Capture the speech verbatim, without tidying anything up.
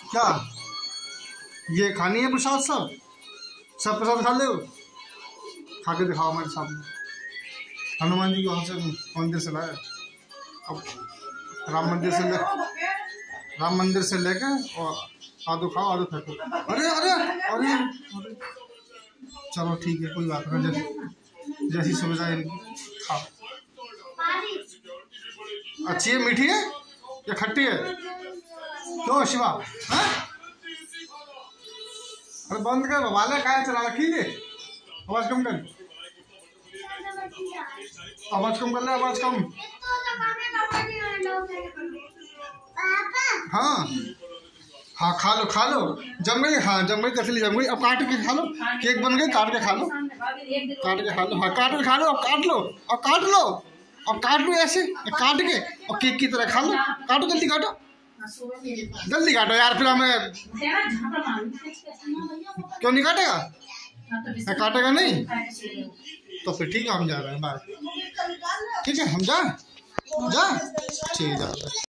क्या ये खानी है प्रसाद? सब सब प्रसाद खा ले, खा के दिखाओ हमारे सामने। हनुमान जी को वहाँ से मंदिर से लाया, अब राम मंदिर से ले राम मंदिर से लेके और आधो खाओ आधो फेंको। अरे अरे अरे अरे चलो ठीक है, कोई बात नहीं, जैसी जैसी सुविधा है इनकी, खाओ। अच्छी है, मीठी है या खट्टी है? क्यों शिवा? हाँ? अरे बंद कर, वाले काय चला रखी है, आवाज कम कर, आवाज कम कर ले, आवाज कम। हाँ हाँ खा लो खा लो, जम गई, हाँ जम गई, कसली जम गई। अब काट के खा लो, केक बन गई, काट के खा लो, काट के खा लो, हाँ काट के खा लो, अब काट लो, अब काट लो, अब काट लो ऐसे काट के और केक की तरह खा लो। काटो जल्दी काटो, जल्दी काटो यार, फिर हमें क्यों नहीं काटेगा? काटेगा नहीं तो फिर ठीक है, हम जा रहे हैं, बाय। ठीक है हम जा जा ठीक है जा।